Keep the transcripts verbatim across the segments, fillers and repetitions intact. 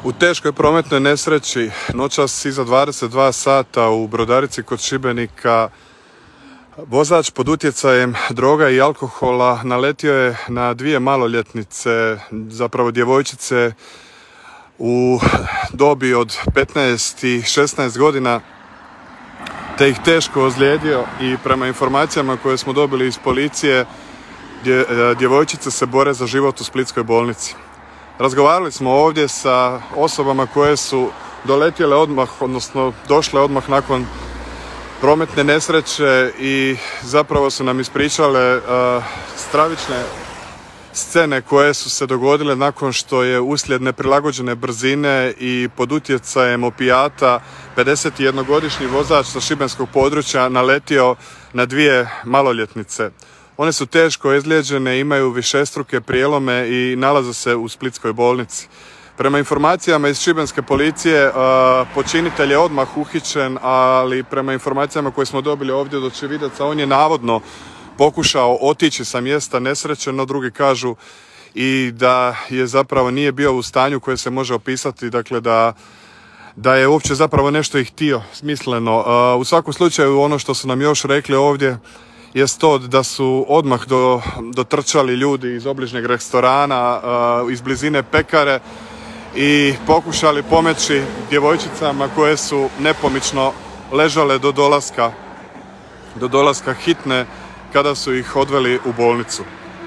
U teškoj prometnoj nesreći noćas iza dvadeset dva sata u Brodarici kod Šibenika vozač pod utjecajem droga i alkohola naletio je na dvije maloljetnice, zapravo djevojčice u dobi od petnaest i šesnaest godina, te ih teško ozlijedio i prema informacijama koje smo dobili iz policije, djevojčice se bore za život u splitskoj bolnici. Razgovarali smo ovdje sa osobama koje su doletjele odmah, odnosno došle odmah nakon prometne nesreće i zapravo su nam ispričale uh, stravične scene koje su se dogodile nakon što je uslijed neprilagođene brzine i pod utjecajem opijata pedesetjednogodišnji vozač sa šibenskog područja naletio na dvije maloljetnice. One su teško ozlijeđene, imaju višestruke prijelome i nalaze se u splitskoj bolnici. Prema informacijama iz šibenske policije, počinitelj je odmah uhićen, ali prema informacijama koje smo dobili ovdje od očevidaca, on je navodno pokušao otići sa mjesta nesreće, no drugi kažu i da je zapravo nije bio u stanju koje se može opisati, dakle da, da je uopće zapravo nešto i htio smisleno. U svakom slučaju ono što su nam još rekli ovdje jest to da su odmah do, dotrčali ljudi iz obližnjeg restorana, iz blizine pekare i pokušali pomoći djevojčicama koje su nepomično ležale do dolaska, do dolaska hitne kada su ih odveli u bolnicu.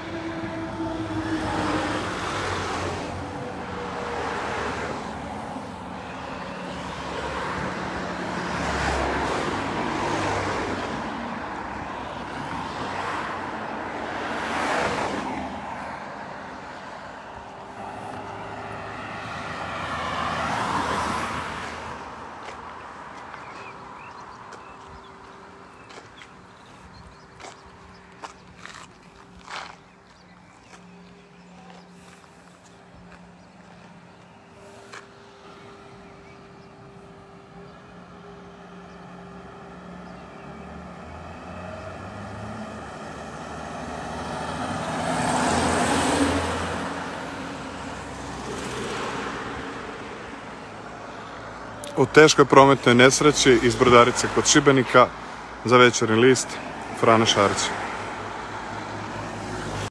U teškoj prometnoj nesreći iz Brodarice kod Šibenika za Večernji list, Frane Šarić.